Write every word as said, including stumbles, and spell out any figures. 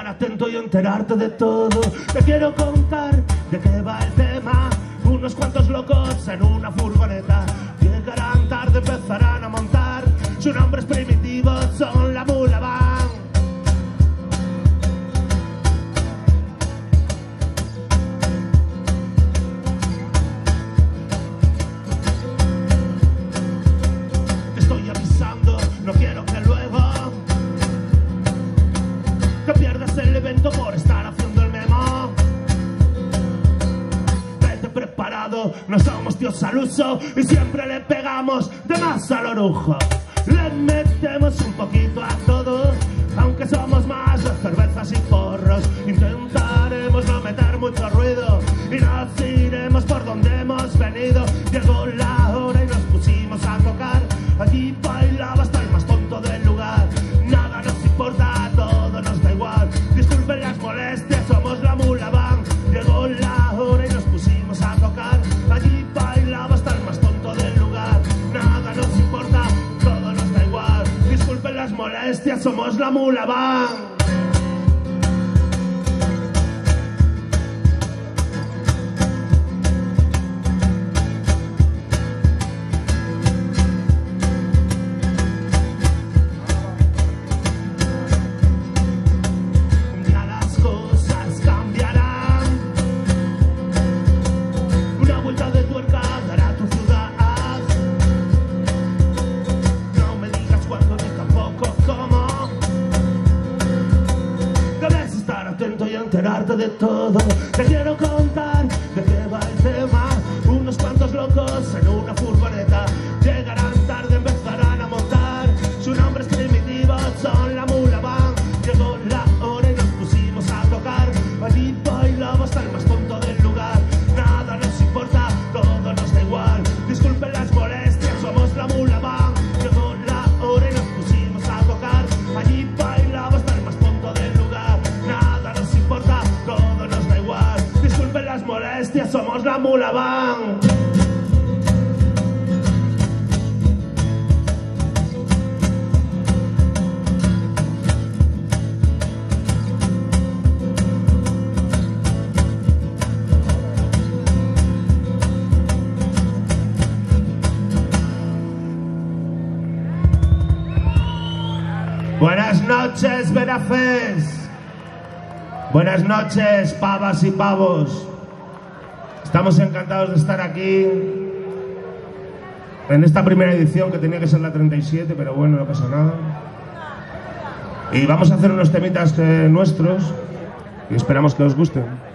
estar atento y enterarte de todo. Te quiero contar de qué va el tema. Unos cuantos locos en una furgoneta llegarán tarde, empezarán a montar. Sus nombres primitivos son la Mula Van. Te estoy avisando, no quiero que luego te pierdas el evento por estar haciendo el memo. Vete preparado, no somos tíos al uso y siempre le pegamos de más al orujo. Le metemos un poquito a todo, aunque somos más de cervezas y porros. Intentaremos no meter mucho ruido y nos iremos por donde hemos venido. Llegó la hora y nos pusimos a tocar. Allí bailaba hasta el más tonto del lugar. Nada nos importa, todo nos da igual. Disculpen las molestias, somos la Mula Van. Llegó la hora y nos pusimos a tocar. Allí bailaba hasta el más tonto del lugar. Nada nos importa, todo nos da igual. Disculpen las molestias, somos la Mula Van. Enterarte de todo, te quiero contar de qué va el tema. Unos cuantos locos en una furgoneta llegarán tarde, empezarán a montar. Sus nombres primitivos son la Mula Van. Llegó la hora y nos pusimos a tocar. Allí bailaba hasta el más tonto del lugar. Nada nos importa, todo nos da igual. Disculpen las molestias, somos la Mula Van. Llegó la hora y nos pusimos a tocar. Allí bailaba hasta el más tonto del lugar. Nada nos importa, todo nos da igual. Disculpen las molestias, somos la Mula Van. Buenas noches, Verafés. Buenas noches, pavas y pavos. Estamos encantados de estar aquí en esta primera edición, que tenía que ser la treinta y siete, pero bueno, no pasa nada. Y vamos a hacer unos temitas eh, nuestros y esperamos que os gusten.